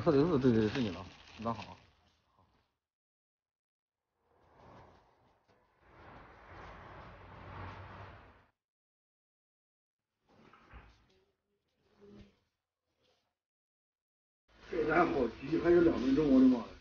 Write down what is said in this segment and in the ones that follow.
说的是对，是你了，那好。 这咱好急，还有2分钟，我的妈呀！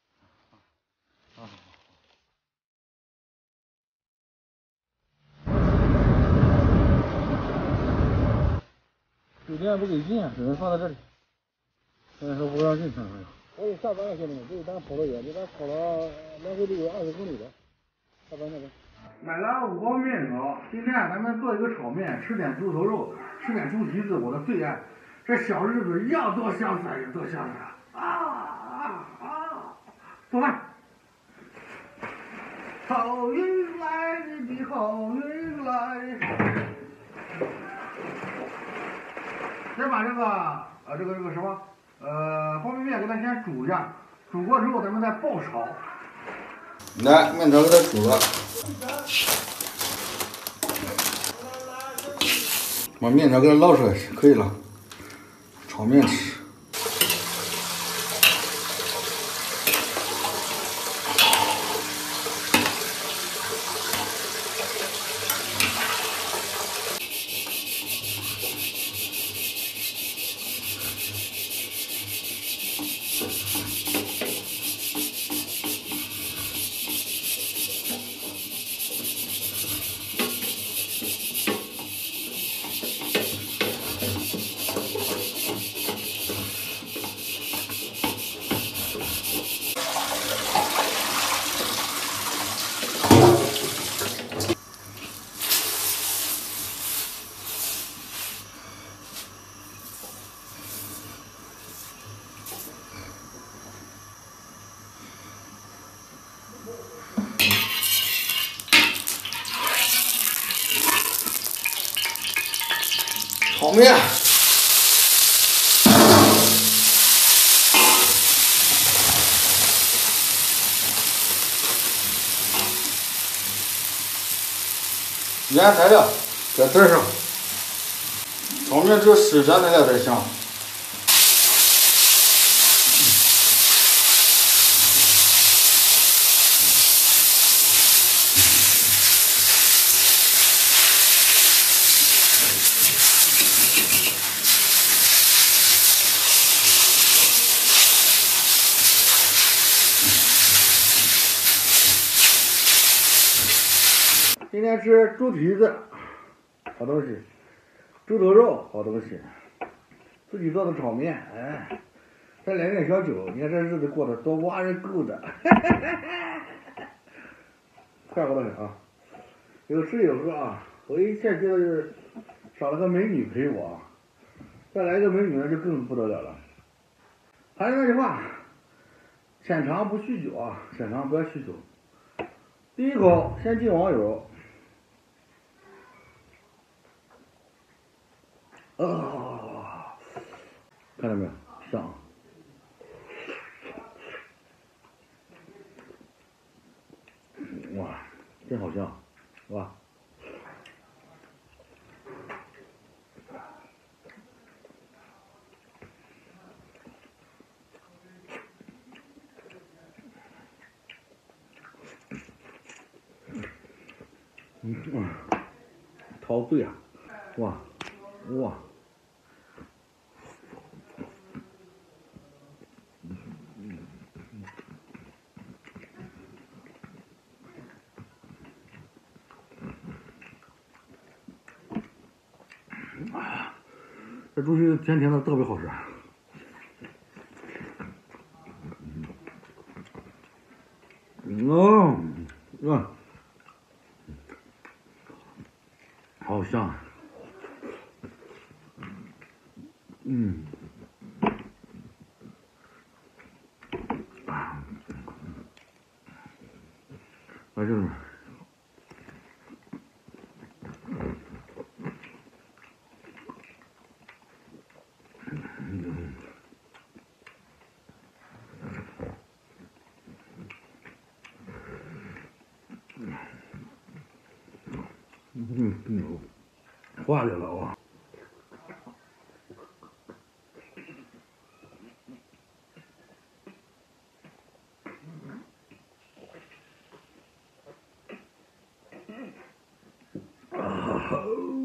酒店不给进，只能放在这里。现在说不让进上。 我得下班了，兄弟们，这咱跑得远，这咱跑了来回得有20公里了。下班下班。买了5包面条，今天咱们做一个炒面，吃点猪头肉，吃点猪蹄子，我的最爱。这小日子要多潇洒有多潇洒啊！做饭。好运来，你的好运来。先把这个什么方便面给它先煮一下，煮过之后咱们再爆炒。 来，面条给它煮了，把面条给它捞出来可以了，炒面吃。炒面，原材料在这上，炒面只有使原材料才香。 今天吃猪蹄子，好东西；猪头肉，好东西。自己做的炒面，哎，再来点小酒，你看这日子过得多挖人够的。快活的很啊！有吃有喝啊！我一切就是少了个美女陪我，再来一个美女呢就更不得了了。还是那句话，浅尝不酗酒啊，浅尝不要酗酒。第一口先敬网友。看到没有？香。哇，真好香，哇！陶醉啊！哇！这猪蹄甜甜的，特别好吃。好香。来这里。化掉了啊！ 哦。